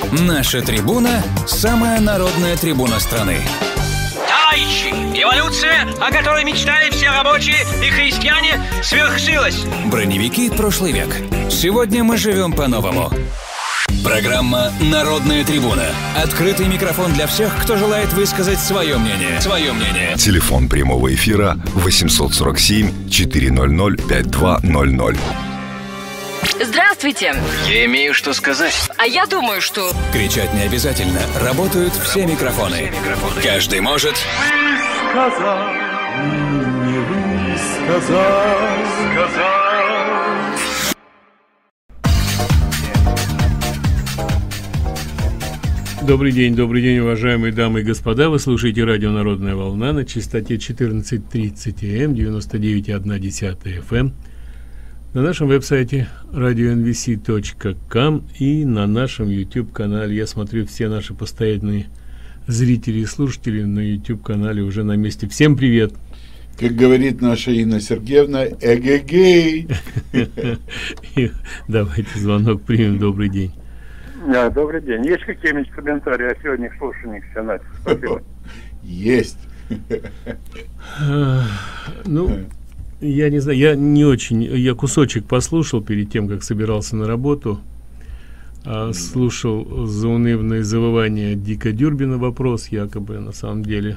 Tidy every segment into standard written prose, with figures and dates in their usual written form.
Наша трибуна – самая народная трибуна страны. Товарищи, революция, о которой мечтали все рабочие и крестьяне, свершилась. Броневики прошлый век. Сегодня мы живем по-новому. Программа «Народная трибуна». Открытый микрофон для всех, кто желает высказать свое мнение. Телефон прямого эфира 847-400-5200. Здравствуйте. Я имею что сказать. А я думаю, что... Кричать не обязательно. Работают все микрофоны. Каждый может... Сказал, не высказал. Добрый день, уважаемые дамы и господа. Вы слушаете радио «Народная волна» на частоте 14:30 м, 99,1 FM. На нашем веб-сайте radionvc.com и на нашем YouTube-канале. Я смотрю, все наши постоянные зрители и слушатели на YouTube-канале уже на месте. Всем привет! Как говорит наша Инна Сергеевна, эгегей! Давайте звонок примем. Добрый день. Добрый день. Есть какие-нибудь комментарии о сегодняшних слушаниях? Спасибо. Есть. Я не знаю, я кусочек послушал перед тем, как собирался на работу. Слушал заунывное завывание Дика Дюрбина, вопрос якобы, на самом деле.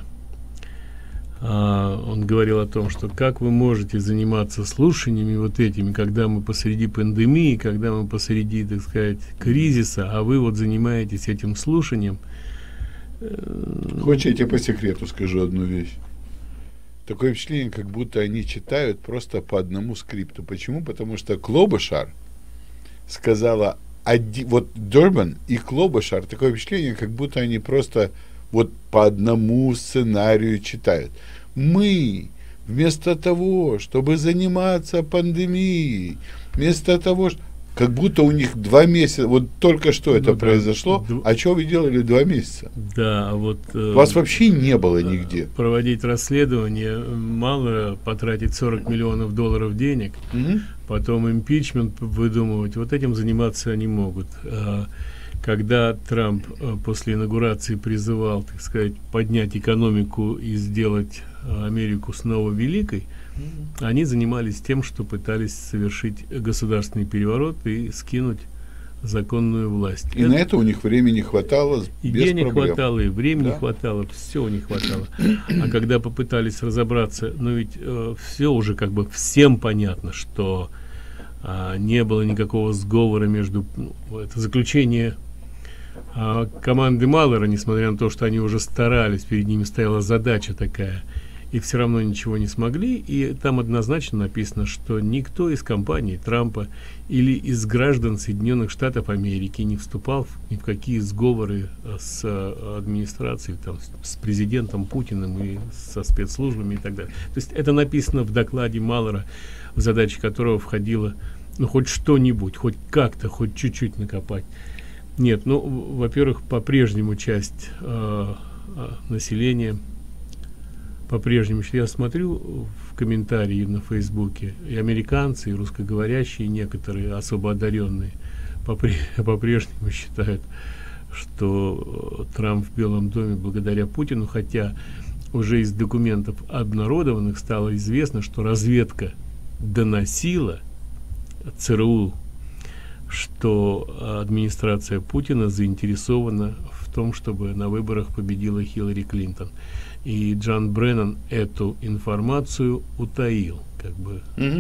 Он говорил о том, что как вы можете заниматься слушаниями вот этими, когда мы посреди пандемии, когда мы посреди, так сказать, кризиса, а вы вот занимаетесь этим слушанием. Хочешь, я тебе по секрету скажу одну вещь? Такое впечатление, как будто они читают просто по одному скрипту. Почему? Потому что Клобашар сказала, вот Дюрбин и Клобашар, такое впечатление, как будто они просто вот по одному сценарию читают. Мы, вместо того, чтобы заниматься пандемией, вместо того, как будто у них 2 месяца, вот только что это произошло, а что вы делали 2 месяца? Да, вот... Вас вообще не было нигде. Проводить расследование, мало потратить 40 миллионов долларов денег, потом импичмент выдумывать, вот этим заниматься они могут. Когда Трамп после инаугурации призывал, так сказать, поднять экономику и сделать Америку снова великой, они занимались тем, что пытались совершить государственный переворот и скинуть законную власть. И на это у них времени хватало и без денег проблем. Хватало, и времени хватало, все у них хватало. А когда попытались разобраться, ведь все уже как бы всем понятно, что не было никакого сговора между... это заключение команды Маллера, несмотря на то, что они уже старались, перед ними стояла задача такая, и все равно ничего не смогли, и там однозначно написано, что никто из компаний Трампа или из граждан Соединенных Штатов Америки не вступал ни в какие сговоры с администрацией, там, с президентом Путиным и со спецслужбами и так далее. То есть это написано в докладе Маллера, в задачи которого входило хоть что-нибудь, хоть как-то, хоть чуть-чуть накопать. Нет, во-первых, по-прежнему часть населения, по-прежнему, я смотрю в комментарии на Фейсбуке, и американцы, и русскоговорящие, некоторые особо одаренные, по-прежнему считают, что Трамп в Белом доме благодаря Путину, хотя уже из документов обнародованных стало известно, что разведка доносила ЦРУ, что администрация Путина заинтересована в том, чтобы на выборах победила Хиллари Клинтон. И Джон Бреннан эту информацию утаил, как бы.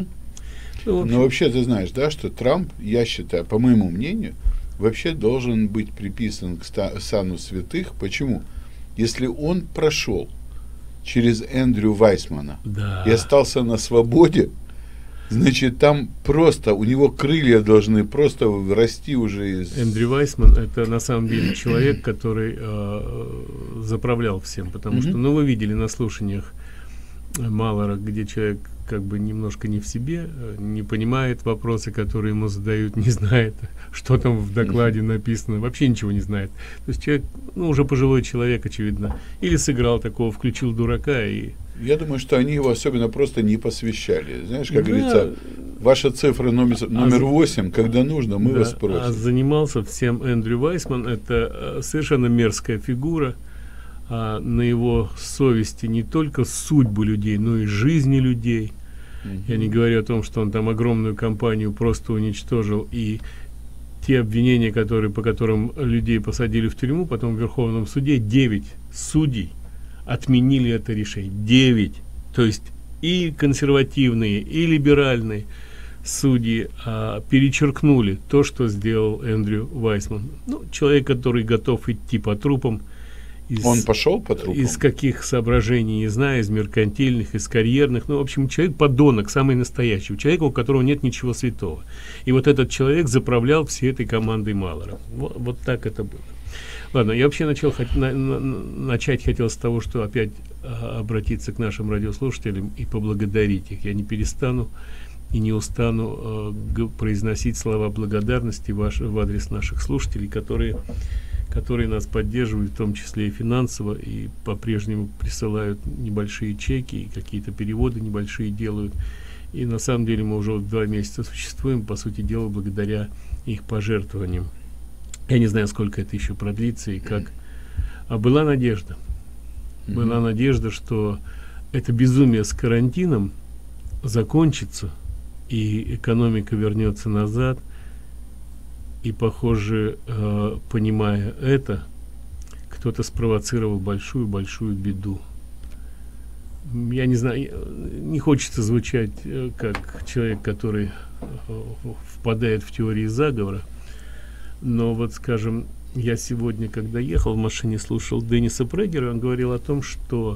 Но вообще ты знаешь, да, что Трамп, я считаю, по моему мнению, вообще должен быть приписан к сану святых. Почему? Если он прошел через Эндрю Вайсмана и остался на свободе, значит, там просто, у него крылья должны просто расти уже из... Эндрю Вайсман — это на самом деле человек, который заправлял всем, потому что, вы видели на слушаниях Маллера, где человек как бы немножко не в себе, не понимает вопросы, которые ему задают, не знает, что там в докладе написано, вообще ничего не знает. То есть человек, ну, уже пожилой человек, очевидно, или сыграл такого, включил дурака и... Я думаю, что они его особенно просто не посвящали. Знаешь, как говорится, ваша цифра номер 8, когда нужно, мы вас просим. А занимался всем Эндрю Вайсман, это совершенно мерзкая фигура. На его совести не только судьбы людей, но и жизни людей. Я не говорю о том, что он там огромную компанию просто уничтожил, и те обвинения, по которым людей посадили в тюрьму, потом в Верховном суде 9 судей отменили это решение. 9. То есть и консервативные, и либеральные судьи перечеркнули то, что сделал Эндрю Вайсман. Ну, человек, который готов идти по трупам. Он пошел по трупам? Из каких соображений, не знаю, из меркантильных, из карьерных. Ну, в общем, человек подонок, самый настоящий. Человек, у которого нет ничего святого. И вот этот человек заправлял всей этой командой Малера. Вот так это было. Ладно, я вообще начать хотел с того, что опять обратиться к нашим радиослушателям и поблагодарить их. Я не перестану и не устану произносить слова благодарности в адрес наших слушателей, которые нас поддерживают, в том числе и финансово, и по-прежнему присылают небольшие чеки, и какие-то переводы небольшие делают. И на самом деле мы уже 2 месяца существуем, по сути дела, благодаря их пожертвованиям. Я не знаю, сколько это еще продлится и как. А была надежда. Была надежда, что это безумие с карантином закончится, и экономика вернется назад. И, похоже, понимая это, кто-то спровоцировал большую-большую беду. Я не знаю, не хочется звучать как человек, который впадает в теории заговора, но вот, скажем, я сегодня, когда ехал в машине, слушал Денниса Прегера, он говорил о том, что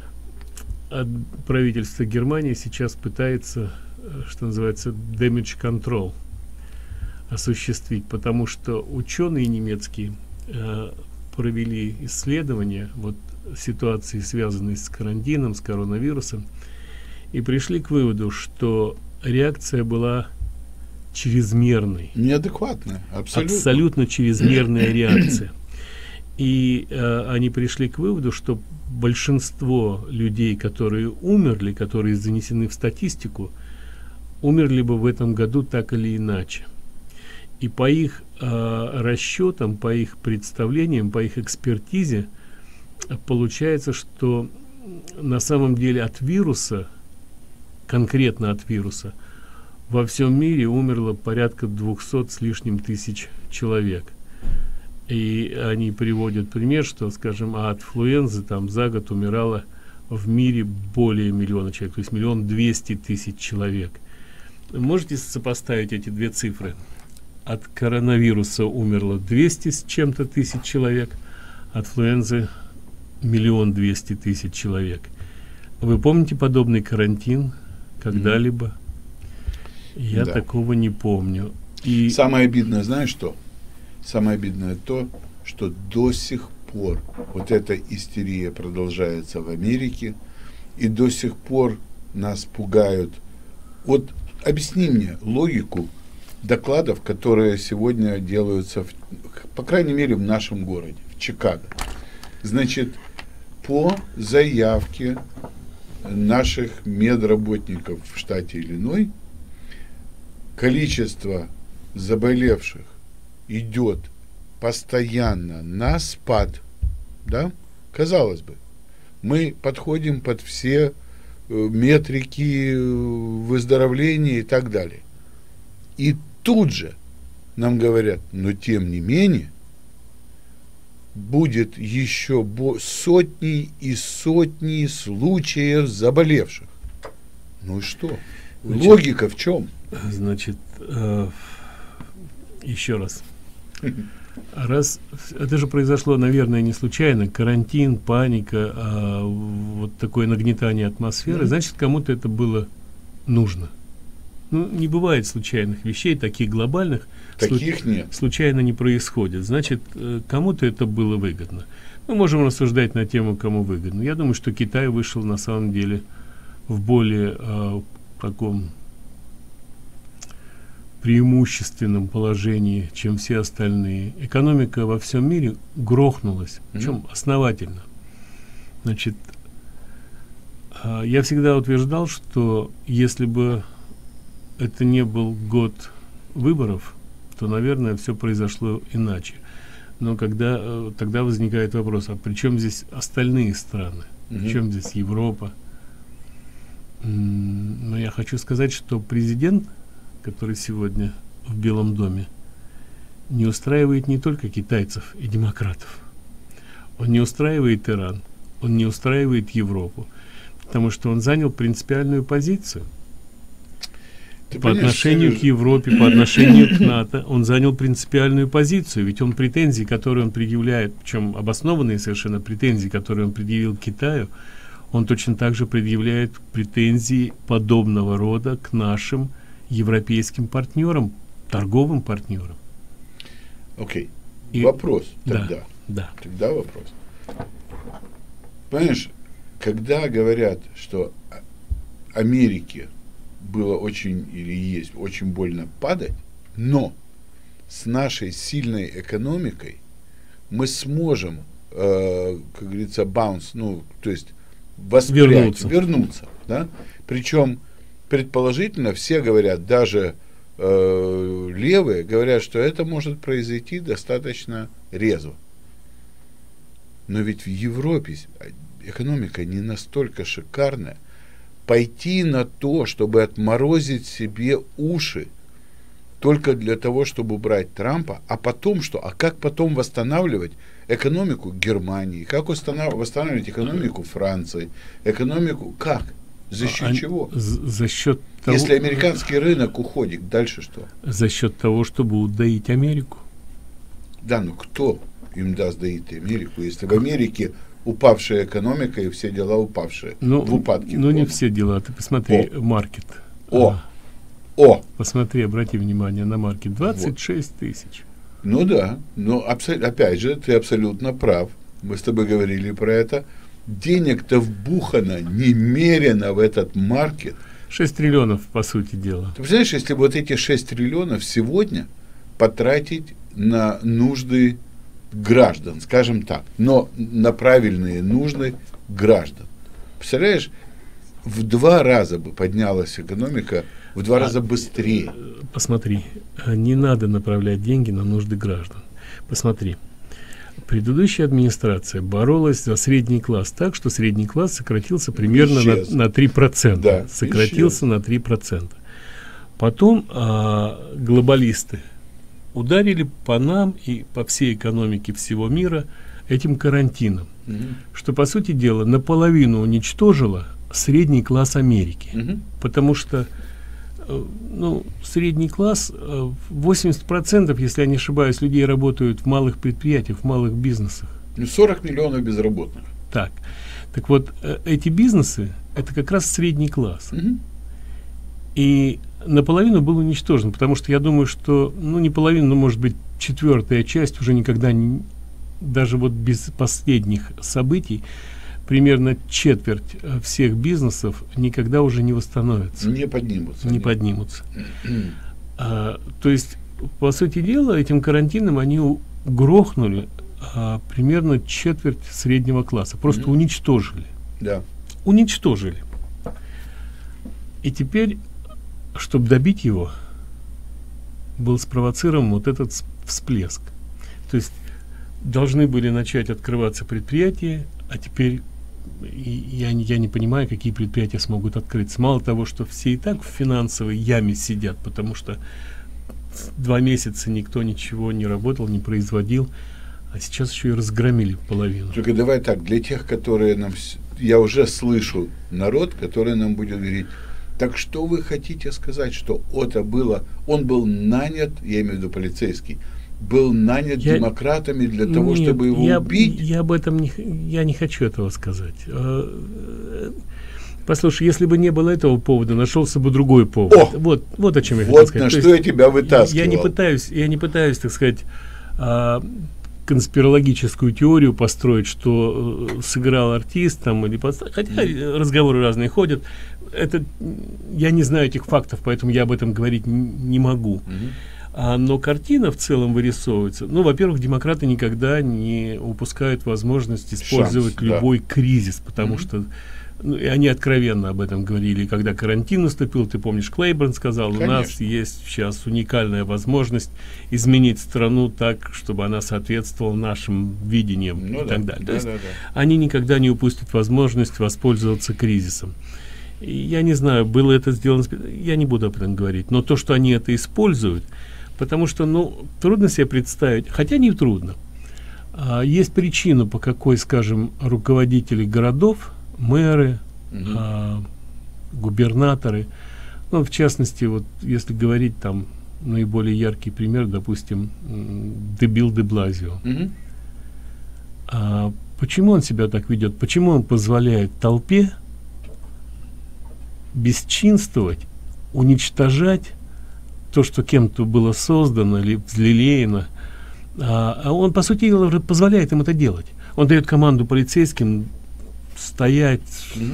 правительство Германии сейчас пытается, что называется, damage control осуществить, потому что ученые немецкие провели исследования вот ситуации, связанной с карантином, с коронавирусом, и пришли к выводу, что реакция была чрезмерной. Неадекватная, абсолютно. Абсолютно чрезмерная реакция. И они пришли к выводу, что большинство людей, которые умерли, которые занесены в статистику, умерли бы в этом году так или иначе. И по их расчетам, по их представлениям, по их экспертизе получается, что на самом деле от вируса, конкретно от вируса, во всем мире умерло порядка 200 с лишним тысяч человек. И они приводят пример, что, скажем, от инфлюензы там за год умирало в мире более миллиона человек, то есть 1 200 000 человек. Можете сопоставить эти две цифры? От коронавируса умерло 200 с чем-то тысяч человек, от инфлюензы 1 200 000 человек. Вы помните подобный карантин когда-либо? Я такого не помню. И самое обидное, знаешь что? Самое обидное то, что до сих пор вот эта истерия продолжается в Америке, и до сих пор нас пугают. Вот объясни мне логику докладов, которые сегодня делаются, по крайней мере, в нашем городе, в Чикаго. Значит, по заявке наших медработников в штате Иллинойс, количество заболевших идет постоянно на спад, да? Казалось бы, мы подходим под все метрики выздоровления и так далее. И тут же нам говорят, но тем не менее, будет еще сотни и сотни случаев заболевших. Ну и что? Значит, логика в чем? Значит, еще раз. Это же произошло, наверное, не случайно. Карантин, паника, вот такое нагнетание атмосферы. Значит, кому-то это было нужно. Ну, не бывает случайных вещей, таких глобальных. Таких нет. Случайно не происходит. Значит, кому-то это было выгодно. Мы можем рассуждать на тему, кому выгодно. Я думаю, что Китай вышел на самом деле в более таком преимущественном положении, чем все остальные. Экономика во всем мире грохнулась, причем основательно. Значит, я всегда утверждал, что если бы это не был год выборов, то, наверное, все произошло иначе. Но тогда возникает вопрос, а при чем здесь остальные страны? При чем здесь Европа? Но я хочу сказать, что президент, который сегодня в Белом доме, не устраивает не только китайцев и демократов. Он не устраивает Иран, он не устраивает Европу, потому что он занял принципиальную позицию. По отношению к Европе, по отношению к НАТО, он занял принципиальную позицию, ведь он претензии, которые он предъявляет, причем обоснованные совершенно претензии, которые он предъявил Китаю, он точно так же предъявляет претензии подобного рода к нашим европейским партнерам, торговым партнерам. Окей. Вопрос тогда. Да. Тогда вопрос. Понимаешь, когда говорят, что Америке было очень или есть очень больно падать, но с нашей сильной экономикой мы сможем, как говорится, баунс, ну, то есть вернуться, да? Причем предположительно все говорят, даже левые говорят, что это может произойти достаточно резво. Но ведь в Европе экономика не настолько шикарная. Пойти на то, чтобы отморозить себе уши только для того, чтобы убрать Трампа, а потом что? А как потом восстанавливать экономику Германии? Как восстанавливать экономику Франции? Экономику как? За счет чего? За счет того, если американский рынок уходит, дальше что? За счет того, чтобы удоить Америку. Да, но кто им даст доить Америку, если в Америке упавшая экономика и все дела упавшие, в упадке? Ну, не все дела. Ты посмотри, маркет. Посмотри, обрати внимание на маркет. 26 тысяч. Ну да, но опять же, ты абсолютно прав. Мы с тобой говорили про это. Денег-то вбухано немерено в этот маркет. 6 триллионов, по сути дела. Ты представляешь, если вот эти 6 триллионов сегодня потратить на нужды граждан, скажем так, но на правильные нужды граждан. Представляешь, в 2 раза бы поднялась экономика, в 2 раза быстрее. Посмотри, не надо направлять деньги на нужды граждан. Посмотри, предыдущая администрация боролась за средний класс так, что средний класс сократился примерно на 3%. Да, сократился на 3%. Потом глобалисты ударили по нам и по всей экономике всего мира этим карантином, что, по сути дела, наполовину уничтожило средний класс Америки. Потому что средний класс, 80%, если я не ошибаюсь, людей работают в малых предприятиях, в малых бизнесах. 40 миллионов безработных. Так вот, эти бизнесы, это как раз средний класс. И наполовину был уничтожен, потому что я думаю, что, не половина, но, может быть, 1/4 часть уже никогда не, даже вот без последних событий, примерно 1/4 всех бизнесов никогда уже не восстановятся. Не поднимутся. Не поднимутся. То есть, по сути дела, этим карантином они грохнули примерно 1/4 среднего класса. Просто уничтожили. Да. Уничтожили. И теперь, чтобы добить его, был спровоцирован вот этот всплеск. То есть должны были начать открываться предприятия, а теперь я не понимаю, какие предприятия смогут открыться. Мало того, что все и так в финансовой яме сидят, потому что 2 месяца никто ничего не работал, не производил, а сейчас еще и разгромили половину. Только давай так, для тех, которые нам... Я уже слышу народ, который нам будет говорить: так что вы хотите сказать, что это было... Он был нанят, я имею в виду полицейский, был нанят демократами для того, чтобы его убить? Я об этом не хочу этого сказать. Послушай, если бы не было этого повода, нашелся бы другой повод. Вот о чем я хотел сказать. Вот на что я тебя вытаскивал. Я не пытаюсь, так сказать, конспирологическую теорию построить, что сыграл артист там или хотя разговоры разные ходят. Это я не знаю этих фактов, поэтому я об этом говорить не могу. Но картина в целом вырисовывается. Ну, во-первых, демократы никогда не упускают возможность использовать любой кризис, потому что и они откровенно об этом говорили. Когда карантин наступил, ты помнишь, Клейборн сказал, у нас есть сейчас уникальная возможность изменить страну так, чтобы она соответствовала нашим видениям и так далее. То есть они никогда не упустят возможность воспользоваться кризисом. И я не знаю, было это сделано, я не буду об этом говорить, но то, что они это используют, потому что, ну, трудно себе представить, хотя не трудно. Есть причина, по какой, скажем, руководители городов, мэры, губернаторы, ну, в частности, вот если говорить там наиболее яркий пример, допустим, Билл де Блазио. Почему он себя так ведет? Почему он позволяет толпе бесчинствовать, уничтожать то, что кем-то было создано или взлелеяно? А он, по сути дела, позволяет им это делать. Он дает команду полицейским стоять,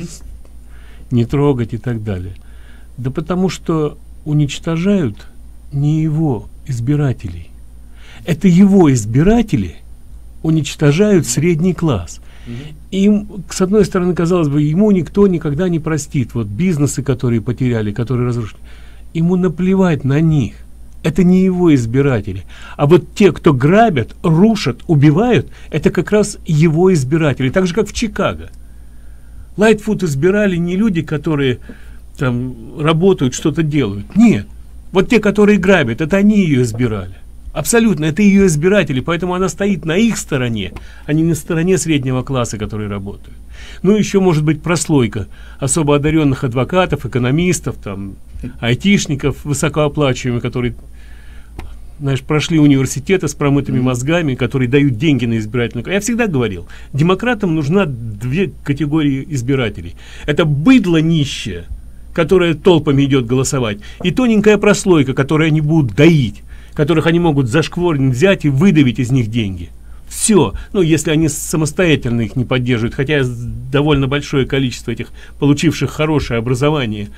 не трогать и так далее. Да потому что уничтожают не его избирателей. Это его избиратели уничтожают средний класс. Им, с одной стороны, казалось бы, ему никто никогда не простит. Вот бизнесы, которые потеряли, которые разрушили, ему наплевать на них. Это не его избиратели. А вот те, кто грабят, рушат, убивают, это как раз его избиратели. Так же, как в Чикаго. Лайтфуд избирали не люди, которые там работают, что-то делают. Нет. Вот те, которые грабят, это они ее избирали. Абсолютно, это ее избиратели, поэтому она стоит на их стороне, а не на стороне среднего класса, который работает. Ну, еще может быть прослойка особо одаренных адвокатов, экономистов, там, айтишников, высокооплачиваемых, которые, знаешь, прошли университеты с промытыми мозгами, которые дают деньги на избирательную. Я всегда говорил, демократам нужна две категории избирателей. Это быдло нищее, которое толпами идет голосовать, и тоненькая прослойка, которую они будут доить, которых они могут за шкворень взять и выдавить из них деньги. Все. Ну, если они самостоятельно их не поддерживают, хотя довольно большое количество этих, получивших хорошее образование,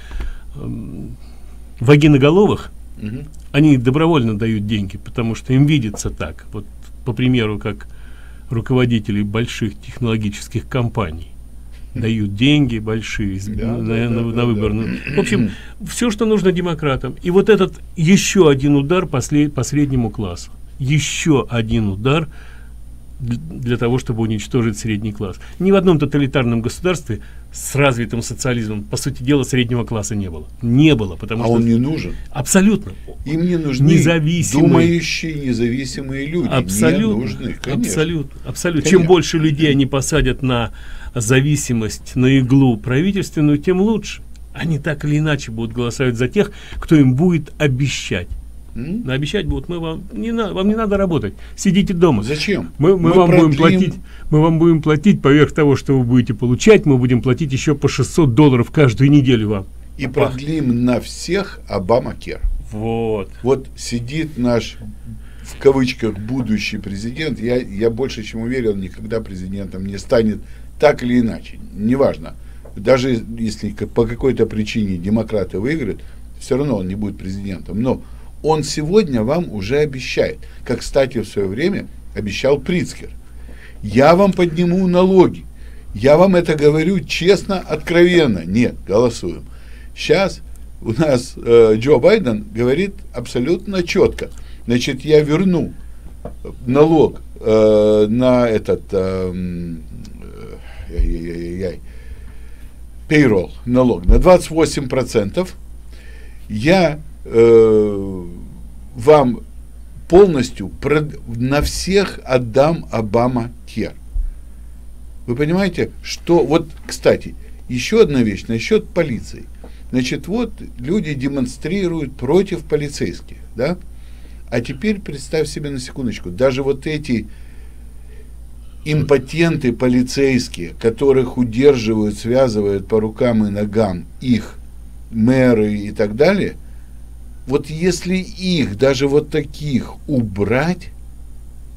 вагиноголовых, они добровольно дают деньги, потому что им видится так. Вот, по примеру, как руководители больших технологических компаний дают деньги большие на выбор. В общем, все, что нужно демократам. И вот этот еще один удар по среднему классу. Еще один удар для того, чтобы уничтожить средний класс. Ни в одном тоталитарном государстве с развитым социализмом, по сути дела, среднего класса не было. Не было, потому что... он не нужен? Абсолютно. Им не нужны думающие, независимые люди. Абсолютно. Не нужны, конечно. Абсолютно. Абсолютно. Конечно. Чем больше людей они посадят на зависимость, на иглу правительственную, тем лучше. Они так или иначе будут голосовать за тех, кто им будет обещать. Обещать будут: вам не надо работать, сидите дома. Зачем? Мы вам будем платить поверх того, что вы будете получать, мы будем платить еще по $600 каждую неделю вам. И продлим на всех Обама-кер. Вот сидит наш, в кавычках, будущий президент. Я больше чем уверен, он никогда президентом не станет, так или иначе, неважно. Даже если по какой-то причине демократы выиграют, все равно он не будет президентом. Но он сегодня вам уже обещает, как, кстати, в свое время обещал Прицкер: я вам подниму налоги, я вам это говорю честно, откровенно. Нет, голосуем. Сейчас у нас Джо Байден говорит абсолютно четко: значит, я верну налог на этот payroll, налог на 28%. Я вам полностью на всех отдам Обама-кер. Вы понимаете, что... Вот, кстати, еще одна вещь насчет полиции. Значит, вот люди демонстрируют против полицейских, да? А теперь представь себе на секундочку, даже вот эти импотенты полицейские, которых удерживают, связывают по рукам и ногам их мэры и так далее, вот если их, даже вот таких, убрать,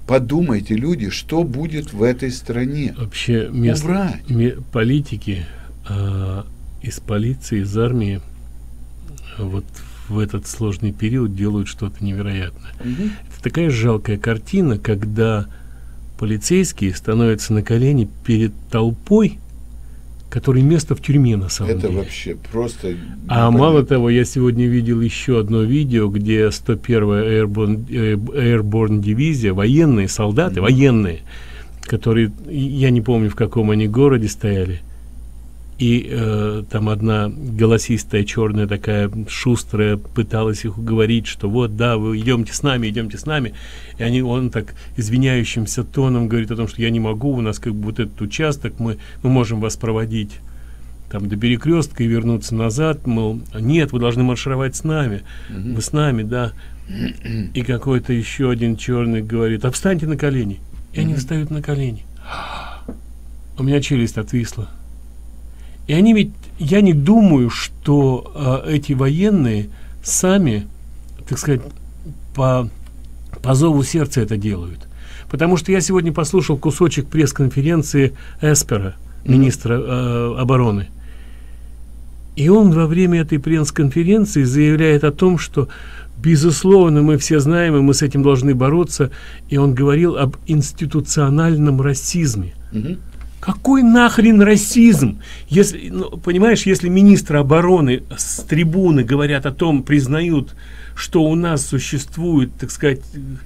подумайте, люди, что будет в этой стране. Вообще политики из полиции, из армии вот в этот сложный период делают что-то невероятное. Это такая жалкая картина, когда полицейские становятся на колени перед толпой, которой место в тюрьме на самом деле. Это вообще просто... А мало того, я сегодня видел еще одно видео, где 101-я Airborne дивизия, военные солдаты, военные, которые, я не помню, в каком они городе стояли, и там одна голосистая черная такая шустрая пыталась их уговорить, что вот, да, вы идемте с нами, и он так извиняющимся тоном говорит о том, что я не могу, у нас как бы вот этот участок, мы можем вас проводить там до перекрестка и вернуться назад, мол, нет, вы должны маршировать с нами, вы с нами, да. И какой-то еще один черный говорит: а встаньте на колени. И они встают на колени. У меня челюсть отвисла. И они ведь, я не думаю, что эти военные сами, так сказать, по зову сердца это делают. Потому что я сегодня послушал кусочек пресс-конференции Эспера, министра обороны. И он во время этой пресс-конференции заявляет о том, что, безусловно, мы все знаем, и мы с этим должны бороться. И он говорил об институциональном расизме. Какой нахрен расизм? Если, понимаешь, если министры обороны с трибуны говорят о том, признают, что у нас существует, так сказать,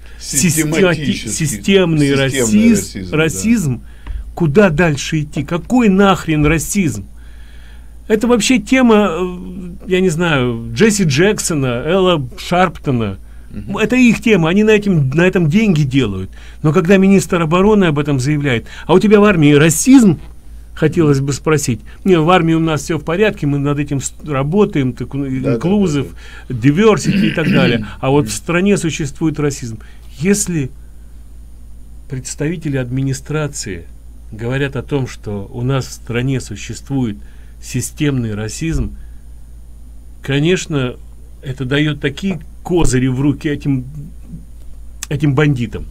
системный расизм, да. Куда дальше идти? Какой нахрен расизм? Это вообще тема, я не знаю, Джесси Джексона, Элла Шарптона. Это их тема, они на этом деньги делают. Но когда министр обороны об этом заявляет: а у тебя в армии расизм? Хотелось бы спросить. Не, в армии у нас все в порядке, мы над этим работаем, инклюзив, diversity и так далее. А вот в стране существует расизм. Если представители администрации говорят о том, что у нас в стране существует системный расизм, конечно, это дает такие козыри в руки этим бандитам.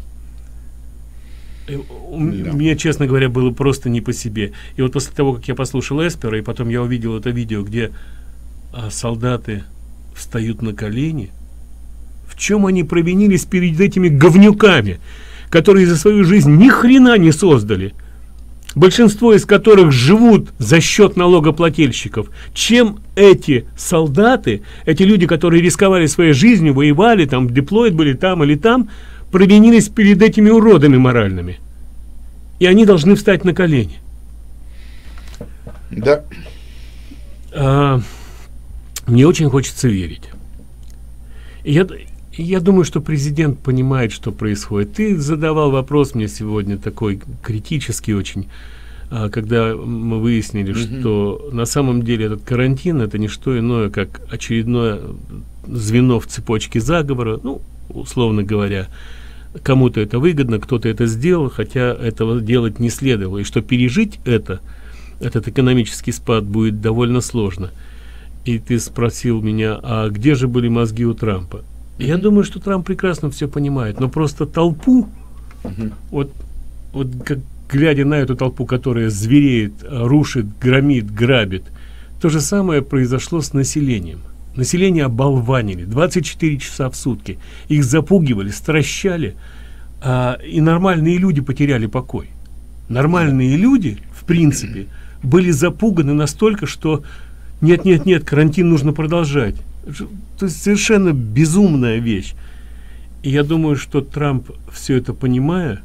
Мне, честно говоря, было просто не по себе. И вот после того, как я послушал Эспера, и потом я увидел это видео, где солдаты встают на колени, в чем они провинились перед этими говнюками, которые за свою жизнь ни хрена не создали, большинство из которых живут за счет налогоплательщиков. Чем эти солдаты, эти люди, которые рисковали своей жизнью, воевали, там, деплоид были там или там, провинились перед этими уродами моральными. И они должны встать на колени. Да. Мне очень хочется верить. И я думаю, что президент понимает, что происходит. Ты задавал вопрос мне сегодня такой критический очень, когда мы выяснили, что на самом деле этот карантин — это не что иное, как очередное звено в цепочке заговора. Ну, условно говоря, кому-то это выгодно, кто-то это сделал, хотя этого делать не следовало. И что пережить этот экономический спад будет довольно сложно. И ты спросил меня, а где же были мозги у Трампа? Я думаю, что Трамп прекрасно все понимает, но просто толпу, вот как, глядя на эту толпу, которая звереет, рушит, громит, грабит, то же самое произошло с населением. Население оболванили 24 часа в сутки, их запугивали, стращали, и нормальные люди потеряли покой. Нормальные люди, в принципе, были запуганы настолько, что нет, карантин нужно продолжать. То есть совершенно безумная вещь. И я думаю, что Трамп, все это понимая,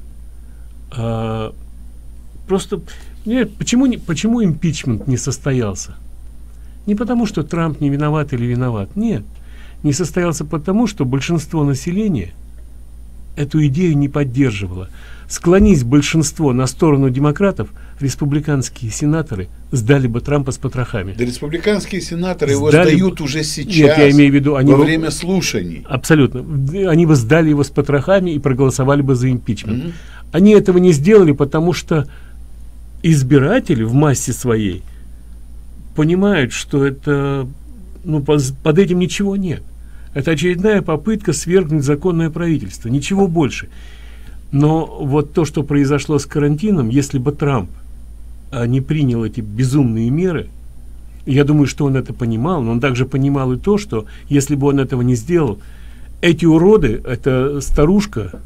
просто... Нет, почему импичмент не состоялся? Не потому, что Трамп не виноват или виноват. Нет. Не состоялся потому, что большинство населения эту идею не поддерживало. Склонись большинство на сторону демократов, республиканские сенаторы сдали бы Трампа с потрохами. Да, республиканские сенаторы его сдают уже сейчас. Нет, я имею в виду, во время слушаний. Абсолютно. Они бы сдали его с потрохами и проголосовали бы за импичмент. Они этого не сделали, потому что избиратели в массе своей понимают, что это, под этим ничего нет. Это очередная попытка свергнуть законное правительство, ничего больше. Но вот то, что произошло с карантином, если бы Трамп не принял эти безумные меры, я думаю, что он это понимал, но он также понимал и то, что если бы он этого не сделал, эти уроды, эта старушка,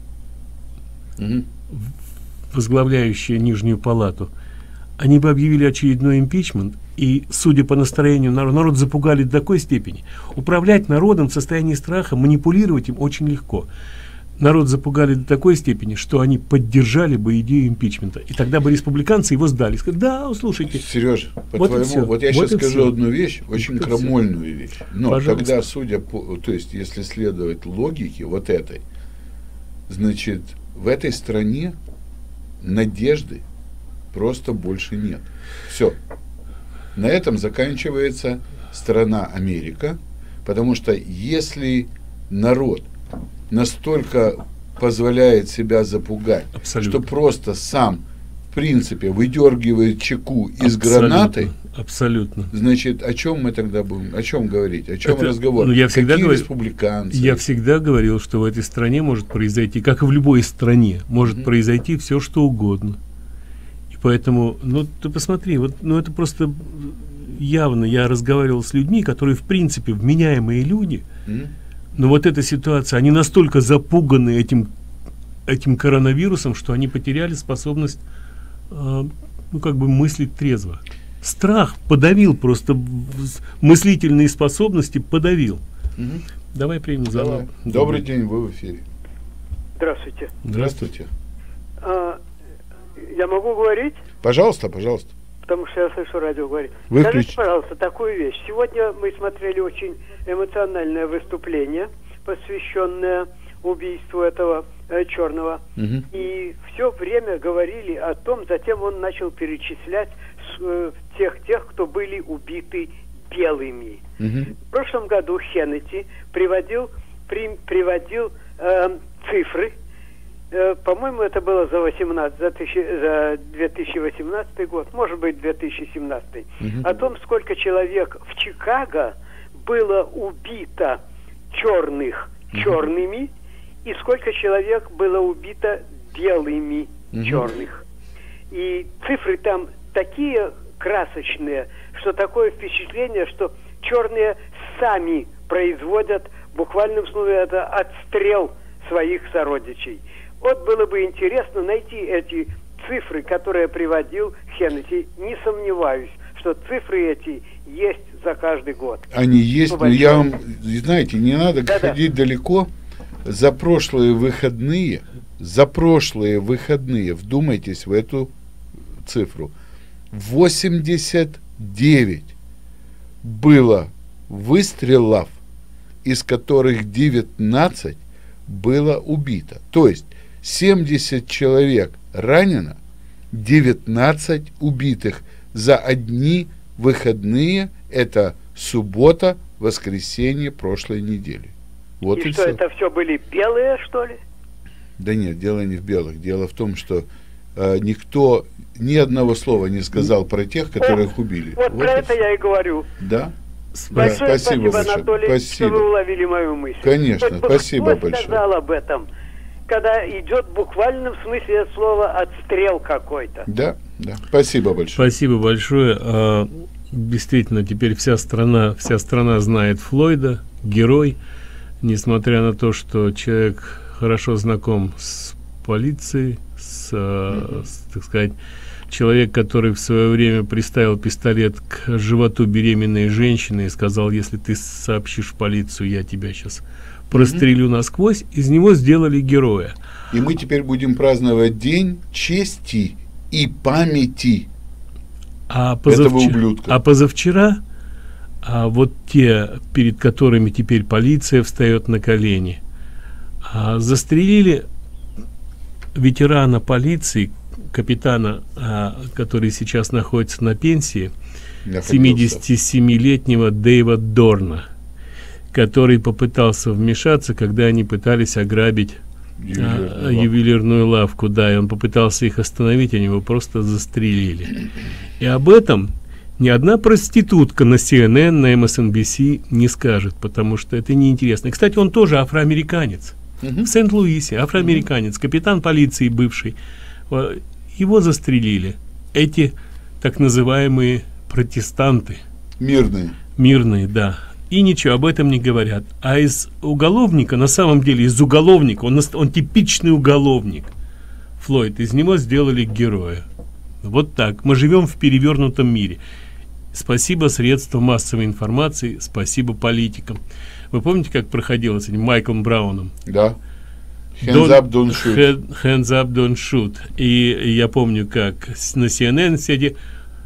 возглавляющая Нижнюю палату, они бы объявили очередной импичмент, и, судя по настроению, народ запугали до такой степени. Управлять народом в состоянии страха, манипулировать им очень легко. Народ запугали до такой степени, что они поддержали бы идею импичмента. И тогда бы республиканцы его сдали. Сказали, да, слушайте. Сереж, вот я сейчас скажу одну вещь, очень крамольную вещь. Но пожалуйста. Тогда, судя по, то есть, если следовать логике вот этой, значит, в этой стране надежды просто больше нет. Все. На этом заканчивается страна Америка, потому что если народ настолько позволяет себя запугать, что просто сам, в принципе, выдергивает чеку из гранаты, абсолютно. Значит, о чем мы тогда будем, о чем говорить, о чем разговор? Я всегда Какие республиканцы? Я всегда говорил, что в этой стране может произойти, как и в любой стране, может произойти все, что угодно. И поэтому, ну, ты посмотри, вот, ну, это просто явно, я разговаривал с людьми, которые, в принципе, вменяемые люди, но вот эта ситуация, они настолько запуганы этим коронавирусом, что они потеряли способность, ну, как бы мыслить трезво. Страх подавил, просто мыслительные способности подавил. Давай примем звонок. Добрый день, вы в эфире. Здравствуйте. Здравствуйте. Я могу говорить? Пожалуйста, пожалуйста. Потому что я слышу радио говорит. Выключи. Скажите, пожалуйста, такую вещь. Сегодня мы смотрели очень эмоциональное выступление, посвященное убийству этого черного. И все время говорили о том, затем он начал перечислять тех, кто были убиты белыми. В прошлом году Хеннети приводил цифры. По-моему, это было за 2018 год, может быть, 2017. О том, сколько человек в Чикаго было убито черными, и сколько человек было убито белыми черных. И цифры там такие красочные, что такое впечатление, что черные сами производят, в буквальном смысле, это отстрел своих сородичей. Вот было бы интересно найти эти цифры, которые приводил Хеннети. Не сомневаюсь, что цифры эти есть за каждый год. Они есть, но я вам, знаете, не надо ходить далеко. За прошлые выходные, вдумайтесь в эту цифру, 89 было выстрелов, из которых 19 было убито. То есть 70 человек ранено, 19 убитых за одни выходные, это суббота, воскресенье прошлой недели. Вот и что, все. Это все были белые, что ли? Да нет, дело не в белых. Дело в том, что никто ни одного слова не сказал про тех, которых убили. Вот про это я и говорю. Да? Большое спасибо, Анатолий, что вы уловили мою мысль. Конечно, спасибо большое. Кто сказал об этом, когда идет в буквальном смысле слова отстрел какой-то? Да, да. Спасибо большое. Спасибо большое. Действительно, теперь вся страна знает Флойда, герой, несмотря на то, что человек хорошо знаком с полицией, так сказать, человек, который в свое время приставил пистолет к животу беременной женщины и сказал: если ты сообщишь в полицию, я тебя сейчас прострелю насквозь. Из него сделали героя. И мы теперь будем праздновать День чести и памяти этого ублюдка. А позавчера вот те, перед которыми теперь полиция встает на колени, застрелили ветерана полиции, капитана, который сейчас находится на пенсии, 77-летнего Дэйва Дорна, который попытался вмешаться, когда они пытались ограбить ювелирную лавку. Да, и он попытался их остановить, они его просто застрелили. И об этом ни одна проститутка на CNN, на MSNBC не скажет, потому что это неинтересно. И, кстати, он тоже афроамериканец. в Сент-Луисе, афроамериканец, капитан полиции бывший. Его застрелили. Эти так называемые протестанты. Мирные, да. И ничего об этом не говорят. А из уголовника, на самом деле, из уголовника, он типичный уголовник. Флойд, из него сделали героя. Вот так. Мы живем в перевернутом мире. Спасибо средствам массовой информации, спасибо политикам. Вы помните, как проходило с этим Майклом Брауном? Да. Hands up, don't shoot. Hands up, don't shoot. И я помню, как на CNN сидели,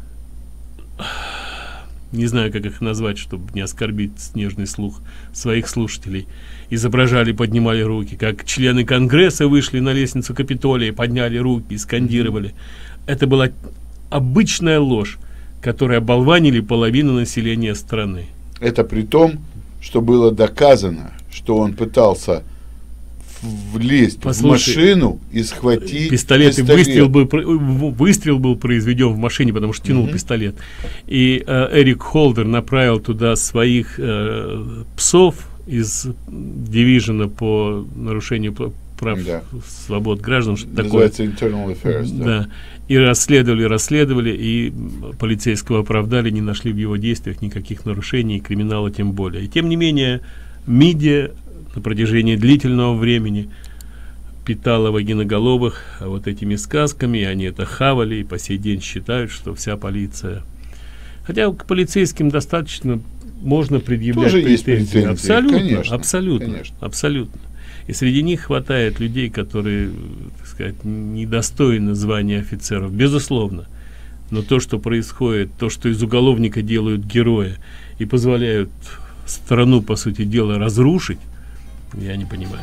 не знаю, как их назвать, чтобы не оскорбить нежный слух своих слушателей, изображали, поднимали руки, как члены Конгресса вышли на лестницу Капитолия, подняли руки и скандировали. Это была обычная ложь, которой оболванили половину населения страны. Это при том, что было доказано, что он пытался влезть в машину и схватить пистолет. И выстрел был произведен в машине, потому что тянул пистолет. И Эрик Холдер направил туда своих псов из дивизиона по нарушению прав, свобод граждан, что такое. Internal Affairs, да. И расследовали, и полицейского оправдали, не нашли в его действиях никаких нарушений, криминала тем более. И тем не менее, медиа на протяжении длительного времени питала вагиноголовых вот этими сказками, и они это хавали, и по сей день считают, что вся полиция... Хотя к полицейским достаточно можно предъявлять претензии. Абсолютно. И среди них хватает людей, которые, так сказать, недостойны звания офицеров, безусловно. Но то, что происходит, то, что из уголовника делают героя и позволяют страну, по сути дела, разрушить, я не понимаю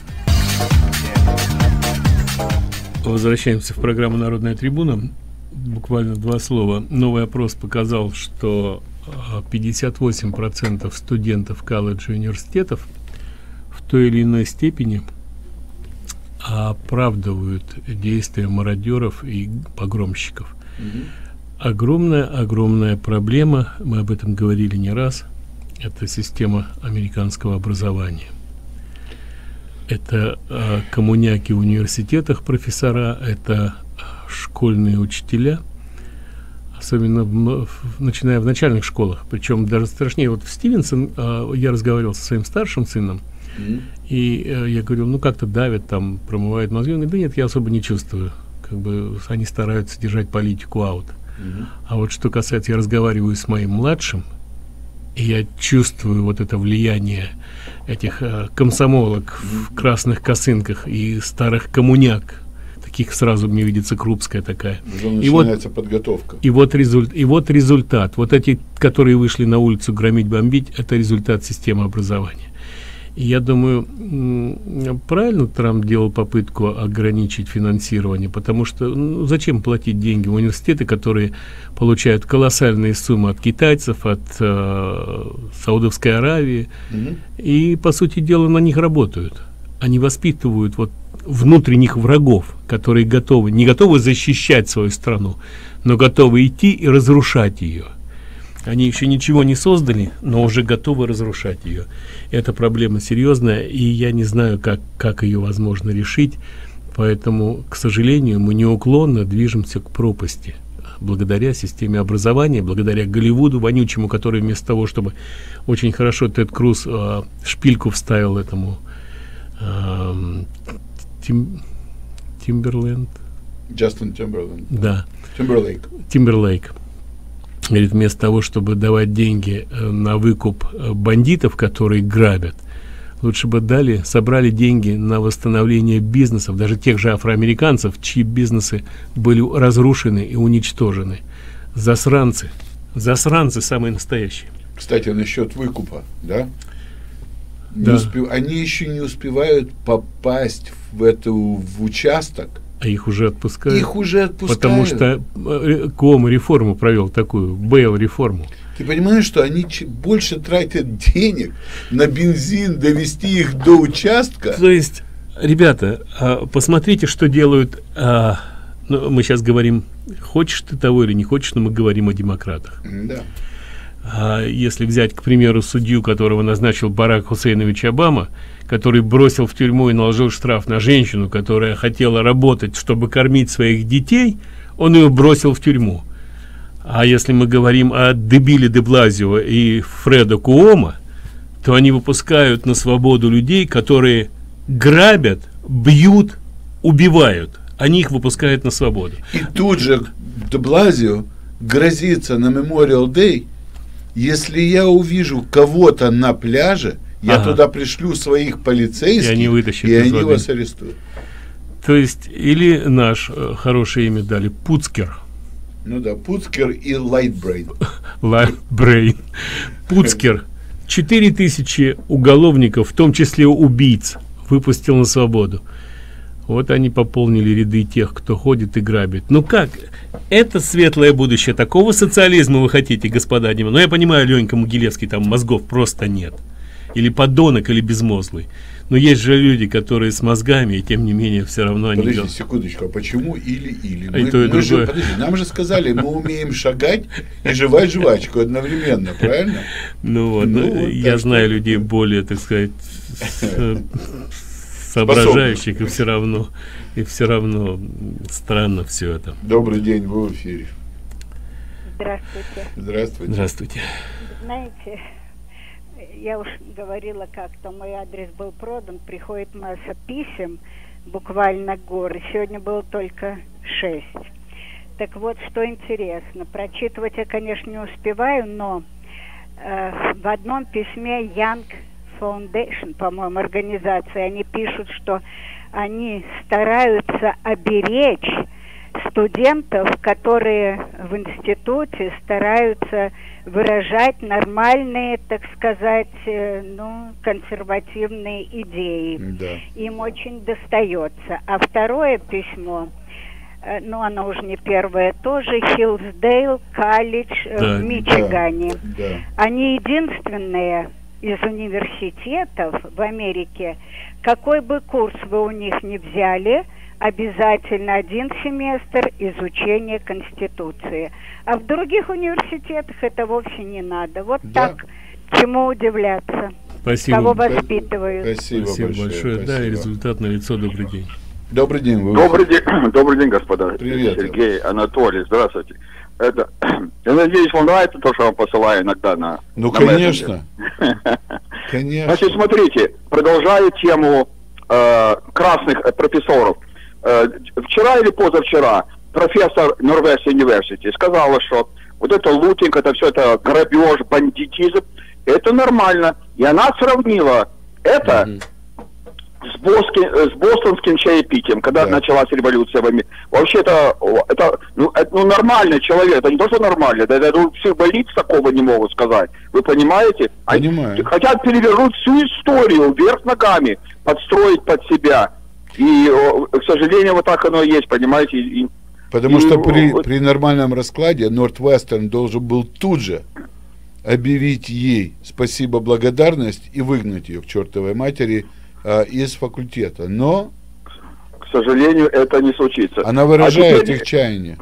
этого. Возвращаемся в программу «Народная трибуна». Буквально два слова. Новый опрос показал, что 58% студентов колледжа и университетов в той или иной степени оправдывают действия мародеров и погромщиков. Огромная проблема, мы об этом говорили не раз, это система американского образования. Это коммуняки в университетах, профессора, это школьные учителя, особенно начиная в начальных школах, причем даже страшнее. Вот в Стивенсон я разговаривал со своим старшим сыном, и я говорил, ну как-то давят, там промывают мозги. Он говорит, да нет, я особо не чувствую, как бы они стараются держать политику аут. А вот что касается, я разговариваю с моим младшим, и я чувствую вот это влияние этих комсомолок в красных косынках и старых коммуняк. Таких сразу мне видится Крупская такая. Уже начинается подготовка. И вот результат. Вот эти, которые вышли на улицу громить, бомбить, это результат системы образования. И я думаю, правильно Трамп делал попытку ограничить финансирование, потому что зачем платить деньги в университеты, которые получают колоссальные суммы от китайцев, от Саудовской Аравии, и, по сути дела, на них работают. Они воспитывают вот внутренних врагов, которые не готовы защищать свою страну, но готовы идти и разрушать ее. Они еще ничего не создали, но уже готовы разрушать ее. Эта проблема серьезная, и я не знаю, как ее возможно решить. Поэтому, к сожалению, мы неуклонно движемся к пропасти. Благодаря системе образования, благодаря Голливуду вонючему, который вместо того, чтобы очень хорошо Тед Круз шпильку вставил этому Тимберленд. Джастин Тимберленд. Да. Тимберлейк. Говорит, вместо того, чтобы давать деньги на выкуп бандитов, которые грабят, лучше бы собрали деньги на восстановление бизнесов, даже тех же афроамериканцев, чьи бизнесы были разрушены и уничтожены. Засранцы самые настоящие. Кстати, насчет выкупа, да? Они еще не успевают попасть в участок. А их уже отпускают. Потому что Куомо реформу провел такую, Бейл-реформу. Ты понимаешь, что они больше тратят денег на бензин, довести их до участка? То есть, ребята, посмотрите, что делают. Мы сейчас говорим, хочешь ты того или не хочешь, но мы говорим о демократах. Да. если взять, к примеру, судью, которого назначил Барак Хусейнович Обама, который бросил в тюрьму и наложил штраф на женщину, которая хотела работать, чтобы кормить своих детей, он ее бросил в тюрьму. А если мы говорим о Дебиле де Блазио и Фредо Куомо, то они выпускают на свободу людей, которые грабят, бьют, убивают. Они их выпускают на свободу. И тут же де Блазио грозится на Memorial Day: если я увижу кого-то на пляже, я туда пришлю своих полицейских, и они вытащат, и они вас арестуют. То есть, или наш хорошее имя дали, Пуцкер. Ну да, Пуцкер и Лайтбрейн. Лайтбрейн. Пуцкер 4000 уголовников, в том числе убийц, выпустил на свободу. Вот они пополнили ряды тех, кто ходит и грабит. Ну как? Это светлое будущее. Такого социализма вы хотите, господа Дима? Ну я понимаю, Ленька Могилевский, там мозгов просто нет. Или подонок, или безмозглый. Но есть же люди, которые с мозгами, и тем не менее все равно они... Подожди секундочку, а почему или? Подожди, нам же сказали, мы умеем шагать и жевать жвачку одновременно, правильно? Ну вот, я знаю людей более, так сказать, соображающих, и все равно странно все это. Добрый день, вы в эфире. Здравствуйте. Здравствуйте. Здравствуйте. Знаете, я уж говорила как-то, мой адрес был продан, приходит масса писем, буквально горы. Сегодня было только 6. Так вот, что интересно, прочитывать я, конечно, не успеваю, но в одном письме Young Foundation, по-моему, организация, они пишут, что они стараются оберечь студентов, которые в институте стараются выражать нормальные, так сказать, консервативные идеи. Да. Им очень достается. А второе письмо, оно уже не первое, тоже Хиллсдейл колледж в Мичигане. Да. Они единственные из университетов в Америке, какой бы курс вы у них ни взяли, обязательно 1 семестр изучения Конституции. А в других университетах это вовсе не надо. Вот так, чему удивляться. Спасибо. Кого воспитывают. Спасибо большое. Да, и результат налицо. Добрый день. Добрый день. Добрый день, господа. Привет. Сергей, Анатолий, здравствуйте. Я надеюсь, вам нравится то, что я вам посылаю иногда на... Ну, конечно. Конечно. Значит, смотрите, продолжаю тему красных профессоров. Вчера или позавчера профессор Northwest University сказала, что вот это лутинг, это все это грабеж, бандитизм, это нормально. И она сравнила это с бостонским чаепитием, когда началась революция в Америке. Вообще это нормальный человек, это не то, что нормально, это все больниц такого не могут сказать. Вы понимаете? Понимаю. Они хотят перевернуть всю историю вверх ногами, подстроить под себя. И, к сожалению, вот так оно и есть, понимаете? Потому что при нормальном раскладе Northwestern должен был тут же объявить ей спасибо, благодарность и выгнать ее к чертовой матери из факультета. Но, к сожалению, это не случится. Она выражает их чаяние.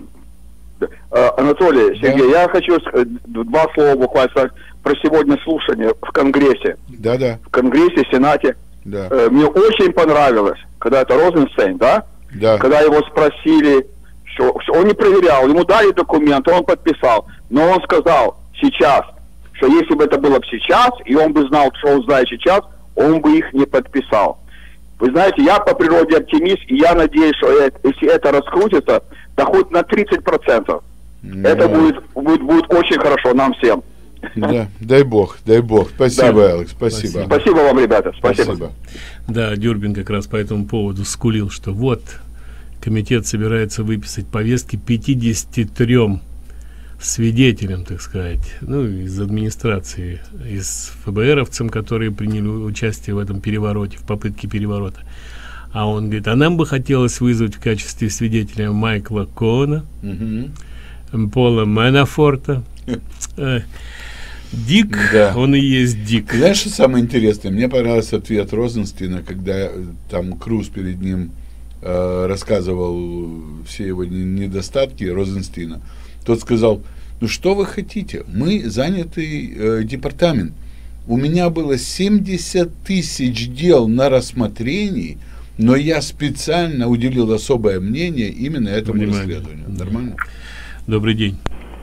Анатолий, Сергей, я хочу 2 слова буквально сказать про сегодня слушание в Конгрессе. Да. В Конгрессе, Сенате. Да. Мне очень понравилось, когда это Розенстейн, да? Когда его спросили, что он не проверял, ему дали документ, он подписал, но он сказал сейчас, что если бы это было бы сейчас, и он бы знал, что он знает сейчас, он бы их не подписал. Вы знаете, я по природе оптимист, и я надеюсь, что если это раскрутится, да хоть на 30%. Это будет очень хорошо нам всем. Да, дай бог. Спасибо, Алекс, спасибо. Спасибо вам, ребята, спасибо. Да, Дюрбин как раз по этому поводу скулил, что вот комитет собирается выписать повестки 53 свидетелям, так сказать, из администрации, из ФБРовцам, которые приняли участие в этом перевороте, в попытке переворота. А он говорит, а нам бы хотелось вызвать в качестве свидетеля Майкла Коэна, Пола Манафорта. Дик, он и есть Дик. Знаешь, что самое интересное? Мне понравился ответ Розенстейна, когда там Круз перед ним рассказывал все его недостатки Розенстейна. Тот сказал, Ну что вы хотите? Мы занятый департамент. У меня было 70 тысяч дел на рассмотрении, но я специально уделил особое мнение именно этому расследованию. Нормально? Добрый день.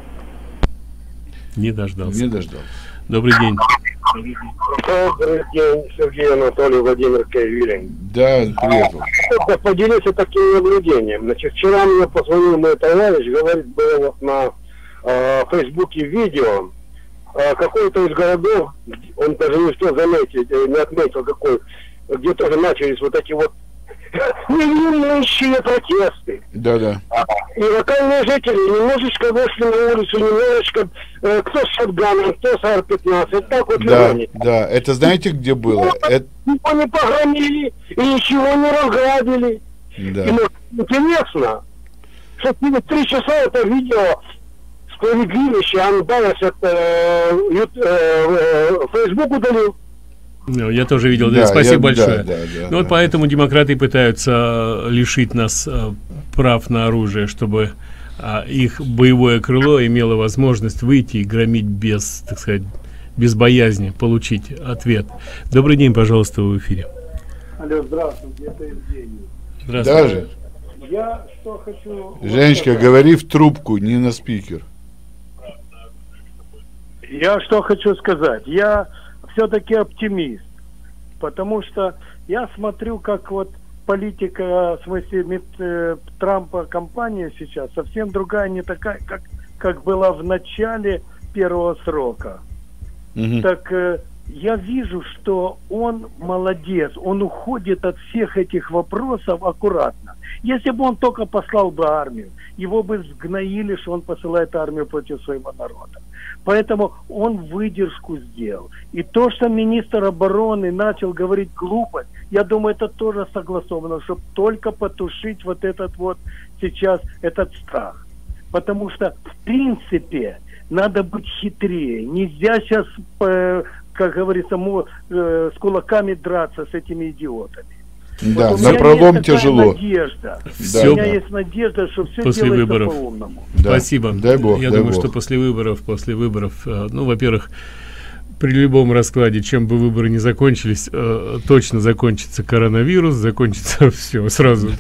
Не дождался. Не дождался. Добрый день. Добрый день, Сергей Анатольевич, Владимир Кайвилин. Да, привет. Поделиться таким наблюдением. Значит, вчера мне позвонил мой товарищ, говорит, было вот на Фейсбуке видео, какой-то из городов, он даже не успел заметить, не отметил какой, где тоже начались вот такие вот невинные протесты. Да. И локальные жители немножечко вышли на улицу, немножечко, кто с шотганом, кто с АР-15, так вот. Да, это знаете, где было? Ничего не погромили и ничего не разграбили. Да. И интересно, что через 3 часа это видео справедливище, Анбалас Facebook удалил. Я тоже видел, да, спасибо большое. Вот поэтому демократы пытаются лишить нас прав на оружие, чтобы их боевое крыло имело возможность выйти и громить без, так сказать, без боязни, получить ответ. Добрый день, пожалуйста, в эфире. Алло, здравствуйте, это Евгений. Здравствуйте. Даже. Я что хочу... Женечка, говори в трубку, не на спикер. Я что хочу сказать. Я все-таки оптимист, потому что я смотрю, как вот политика, в смысле Трампа, кампания сейчас совсем другая, не такая, как была в начале первого срока. Так я вижу, что он молодец, он уходит от всех этих вопросов аккуратно. Если бы он только послал бы армию, его бы сгноили, что он посылает армию против своего народа. Поэтому он выдержку сделал. И то, что министр обороны начал говорить глупость, я думаю, это тоже согласовано, чтобы только потушить вот этот вот сейчас, этот страх. Потому что, в принципе, надо быть хитрее. Нельзя сейчас, как говорится, с кулаками драться с этими идиотами. Да, вот на пролом тяжело. Надежда. Да, у меня есть надежда, что все после делается выборов. по-умному. Да. Спасибо. Дай Бог. Я думаю, что после выборов, ну, во-первых, при любом раскладе, чем бы выборы не закончились, точно закончится коронавирус, закончится все сразу.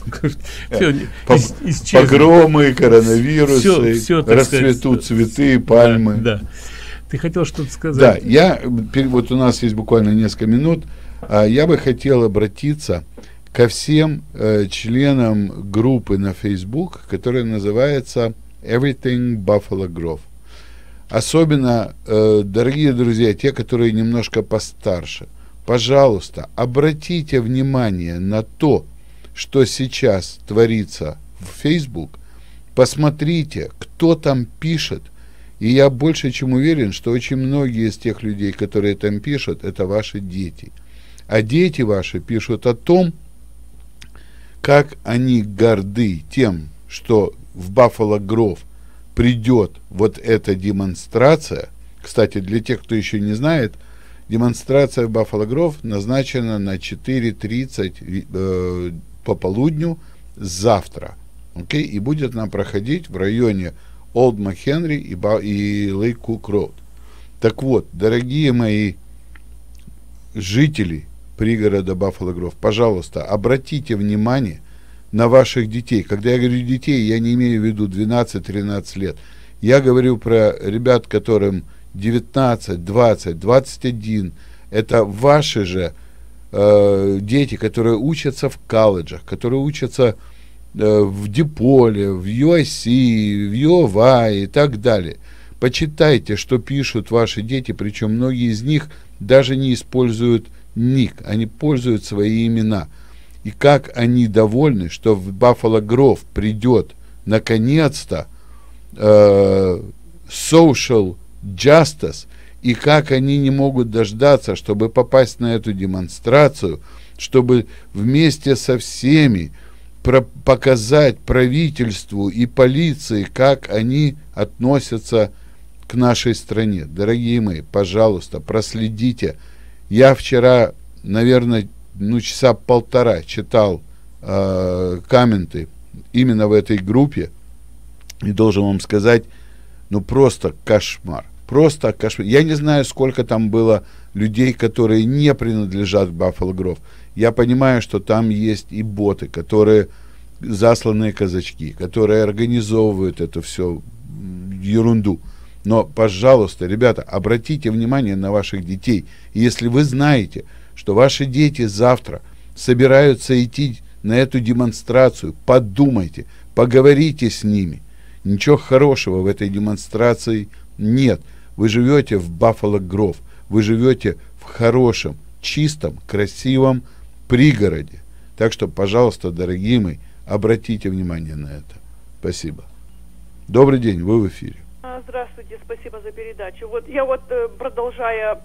Погромы, коронавирусы, расцветут цветы, пальмы. Да. Ты хотел что-то сказать? Да, вот у нас есть буквально несколько минут. Я бы хотел обратиться ко всем членам группы на Facebook, которая называется Everything Buffalo Grove. Особенно, дорогие друзья, те, которые немножко постарше, пожалуйста, обратите внимание на то, что сейчас творится в Facebook. Посмотрите, кто там пишет. И я больше чем уверен, что очень многие из тех людей, которые там пишут, это ваши дети. А дети ваши пишут о том, как они горды тем, что в Баффало Гров придет вот эта демонстрация. Кстати, для тех, кто еще не знает, демонстрация в Баффало Гров назначена на 4:30 по полудню завтра. Okay? И будет она проходить в районе Олд Макхенри и Лейк Кук Роуд. Так вот, дорогие мои жители пригорода Баффало Гров, пожалуйста, обратите внимание на ваших детей. Когда я говорю детей, я не имею в виду 12-13 лет. Я говорю про ребят, которым 19, 20, 21. Это ваши же дети, которые учатся в колледжах, которые учатся в Диполе, в USC, в UOVI и так далее. Почитайте, что пишут ваши дети, причем многие из них даже не используют ник, они пользуют свои имена. И как они довольны, что в Баффало Гров придет наконец-то social justice, и как они не могут дождаться, чтобы попасть на эту демонстрацию, чтобы вместе со всеми показать правительству и полиции, как они относятся к нашей стране. Дорогие мои, пожалуйста, проследите. Я вчера, наверное, часа полтора читал комменты именно в этой группе, и должен вам сказать, Ну, просто кошмар. Просто кошмар. Я не знаю, сколько там было людей, которые не принадлежат к Buffalo Grove. Я понимаю, что там есть и боты, которые засланные казачки, которые организовывают эту всю ерунду. Но, пожалуйста, ребята, обратите внимание на ваших детей. И если вы знаете, что ваши дети завтра собираются идти на эту демонстрацию, подумайте, поговорите с ними. Ничего хорошего в этой демонстрации нет. Вы живете в Buffalo Grove, вы живете в хорошем, чистом, красивом пригороде. Так что, пожалуйста, дорогие мои, обратите внимание на это. Спасибо. Добрый день, вы в эфире. Здравствуйте, спасибо за передачу. Вот я продолжая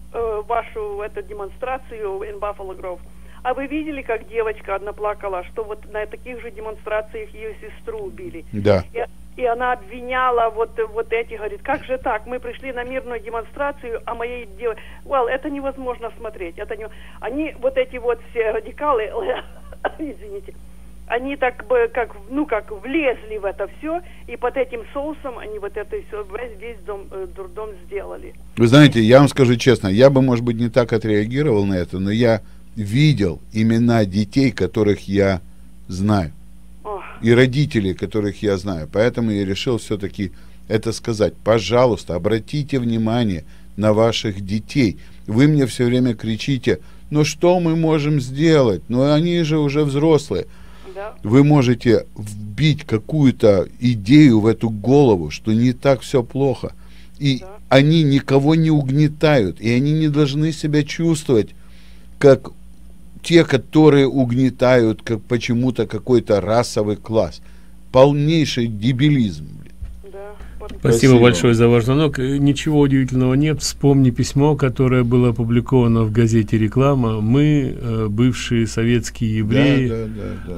вашу эту демонстрацию in Buffalo Grove, а вы видели, как девочка одна плакала, что вот на таких же демонстрациях ее сестру убили? Да. И она обвиняла вот эти, говорит, как же так, мы пришли на мирную демонстрацию, а моей девочке... это невозможно смотреть. Они, вот эти вот все радикалы, извините, они так бы, как влезли в это все, и под этим соусом они вот это все, весь дурдом сделали. Вы знаете, я вам скажу честно, я бы, может быть, не так отреагировал на это, но я видел имена детей, которых я знаю. И родителей, которых я знаю. Поэтому я решил все-таки это сказать. Пожалуйста, обратите внимание на ваших детей. Вы мне все время кричите, ну что мы можем сделать? Ну они же уже взрослые. Да. Вы можете вбить какую-то идею в эту голову, что не так все плохо. И да. Они никого не угнетают. И они не должны себя чувствовать как те, которые угнетают как почему-то какой-то расовый класс. Полнейший дебилизм. Да. Спасибо большое за ваш звонок. Ничего удивительного нет. Вспомни письмо, которое было опубликовано в газете «Реклама». Мы, бывшие советские евреи,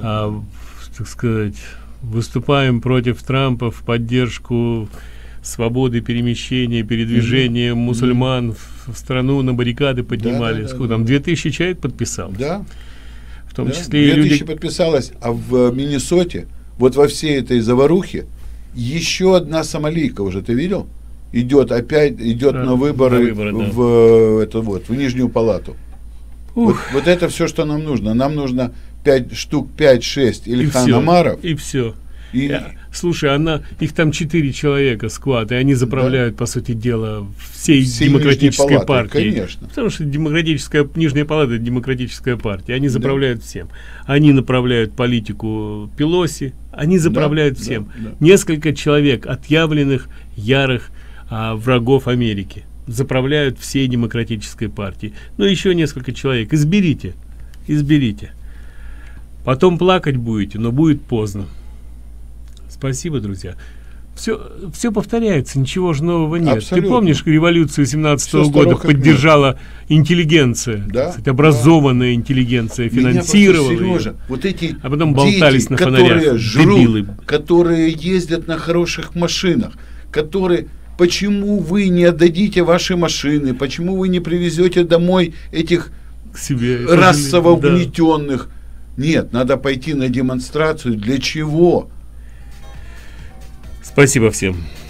так сказать, выступаем против Трампа в поддержку свободы перемещения, передвижения мусульман в страну, на баррикады поднимали. Сколько там, 2000 человек подписалось? Да. В том числе и 2000 люди... подписалось, а в Миннесоте, вот во всей этой заварухе, еще одна сомалийка уже, ты видел? Идет на выборы, в Нижнюю палату. Вот это все, что нам нужно. Нам нужно 5-6 Ильхан Омаров. И все. Слушай, их там 4 человека, сквад, и они заправляют, по сути дела, всей демократической партией. Конечно. Потому что Нижняя палата — это демократическая партия. Они заправляют всем. Они направляют политику Пелоси, они заправляют всем. Несколько человек, отъявленных, ярых врагов Америки, заправляют всей демократической партией. Но еще несколько человек. Изберите. Потом плакать будете, но будет поздно. Спасибо, друзья. Все повторяется, ничего же нового нет. Абсолютно. Ты помнишь, революцию 17-го года поддержала интеллигенция, кстати, образованная интеллигенция, финансировала ее, вот эти а потом болтались на фонарях, дебилы. Которые ездят на хороших машинах, почему вы не отдадите ваши машины, почему вы не привезете домой этих расово угнетенных? Нет, надо пойти на демонстрацию. Для чего? Спасибо всем.